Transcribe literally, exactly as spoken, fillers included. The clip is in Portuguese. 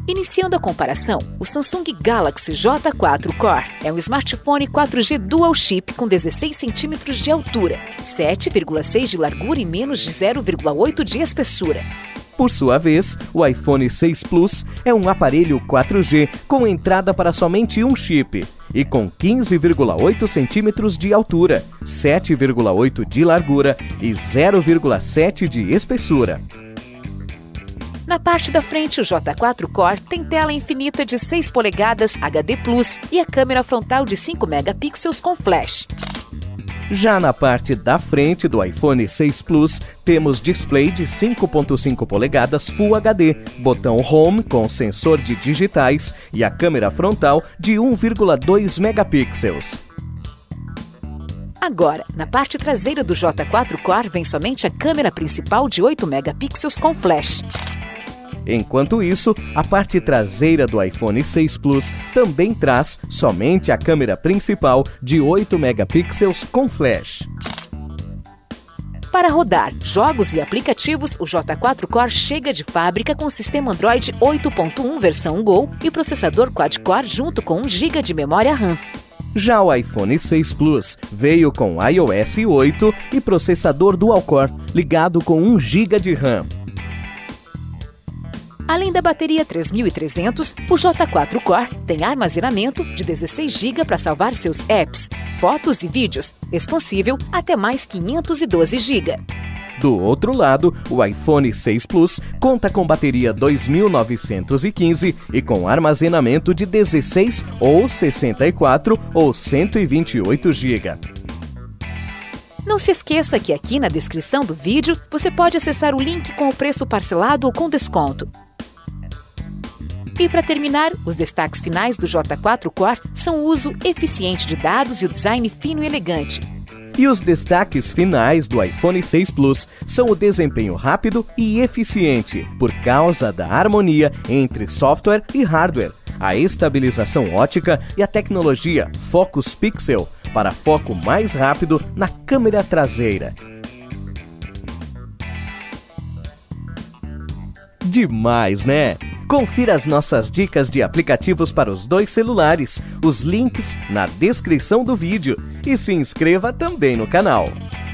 Iniciando a comparação, o Samsung Galaxy J quatro Core é um smartphone quatro G Dual Chip com dezesseis centímetros de altura, sete vírgula seis de largura e menos de zero vírgula oito de espessura. Por sua vez, o iPhone seis Plus é um aparelho quatro G com entrada para somente um chip e com quinze vírgula oito centímetros de altura, sete vírgula oito de largura e zero vírgula sete de espessura. Na parte da frente, o J quatro Core tem tela infinita de seis polegadas H D plus e a câmera frontal de cinco megapixels com flash. Já na parte da frente do iPhone seis Plus, temos display de cinco vírgula cinco polegadas Full H D, botão Home com sensor de digitais e a câmera frontal de um vírgula dois megapixels. Agora, na parte traseira do J quatro Core vem somente a câmera principal de oito megapixels com flash. Enquanto isso, a parte traseira do iPhone seis Plus também traz somente a câmera principal de oito megapixels com flash. Para rodar jogos e aplicativos, o J quatro Core chega de fábrica com sistema Android oito ponto um versão Go e processador quad-core junto com um giga de memória RAM. Já o iPhone seis Plus veio com iOS oito e processador dual-core ligado com um giga de RAM. Além da bateria três mil e trezentos, o J quatro Core tem armazenamento de dezesseis gigas para salvar seus apps, fotos e vídeos, expansível até mais quinhentos e doze gigas. Do outro lado, o iPhone seis Plus conta com bateria dois mil novecentos e quinze e com armazenamento de dezesseis ou sessenta e quatro ou cento e vinte e oito gigas. Não se esqueça que aqui na descrição do vídeo você pode acessar o link com o preço parcelado ou com desconto. E para terminar, os destaques finais do J quatro Core são o uso eficiente de dados e o design fino e elegante. E os destaques finais do iPhone seis Plus são o desempenho rápido e eficiente, por causa da harmonia entre software e hardware, a estabilização ótica e a tecnologia Focus Pixel, para foco mais rápido na câmera traseira. Demais, né? Confira as nossas dicas de aplicativos para os dois celulares, os links na descrição do vídeo e se inscreva também no canal.